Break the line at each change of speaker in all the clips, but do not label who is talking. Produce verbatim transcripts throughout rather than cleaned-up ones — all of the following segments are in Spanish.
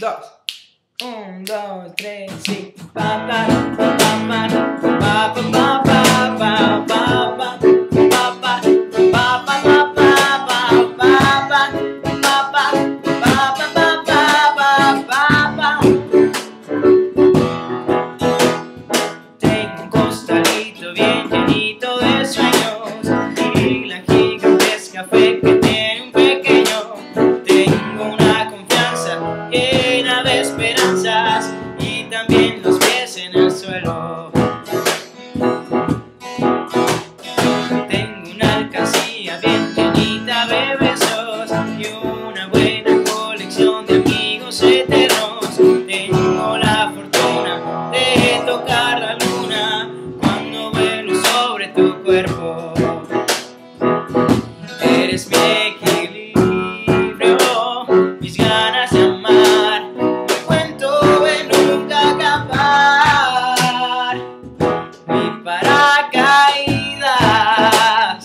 dos. Un, dos, tres, sí. Pa, pa, pa, pa, pa, pa, pa, pa, pa, pa, pa, pa, pa, tengo un costalito bien llenito de sueños y la gigantesca fe que tiene un pequeño. Tengo una confianza llena de esperanzas y también los pies en el suelo. Tengo una alcancía bien llenita de besos y una buena colección de amigos eternos. Tengo la fortuna de tocar la luna cuando vuelo sobre tu cuerpo. Eres mi equilibrio, mis ganas de amar, mi cuento de nunca acabar, mi paracaídas,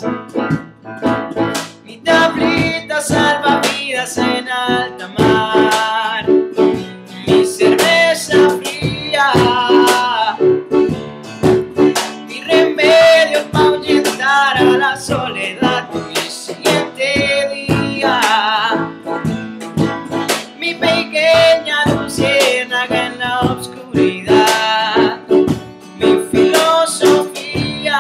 mi tablita salvavidas en alta mar, mi cerveza fría, mi remedio para ahuyentar a la soledad mi siguiente día, mi pequeña luciérnaga en la oscuridad, mi filosofía,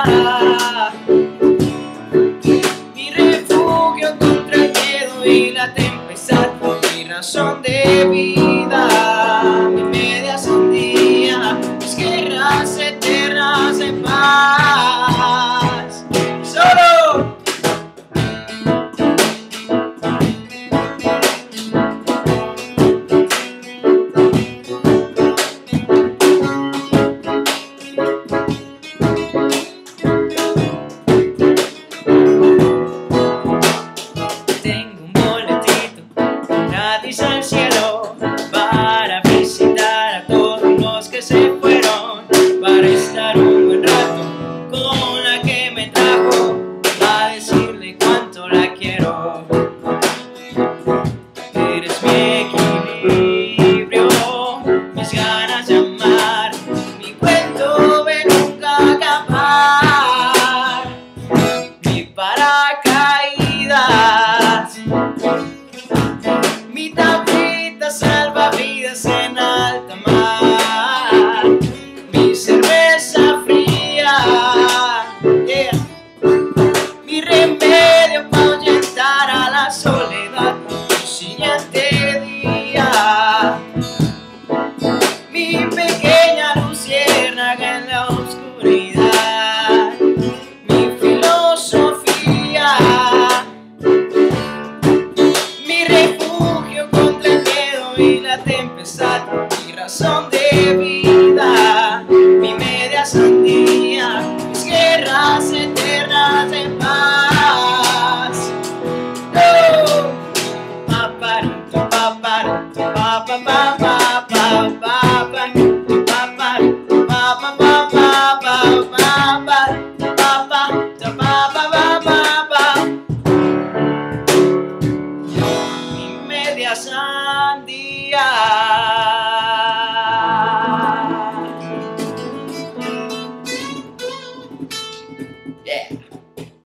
mi refugio contra el miedo y la tempestad, mi razón de vida, mi media sandía, mis guerras eternas en paz. ¡Solo! Tengo un boletito gratis al cielo para visitar a todos los que se fueron, para estar un buen rato con la que me trajo, a decirle cuánto la quiero. Eres mi equilibrio, mis ganas de amar, mi cuento de nunca acabar, mi paracaídas, mi tablita salvavidas en alta mar, mi cerveza fría, yeah, mi remedio para ahuyentar a la soledad mi siguiente día, mi pequeña luciérnaga en la oscuridad, mi filosofía, mi refugio contra el miedo y la tempestad, mi razón de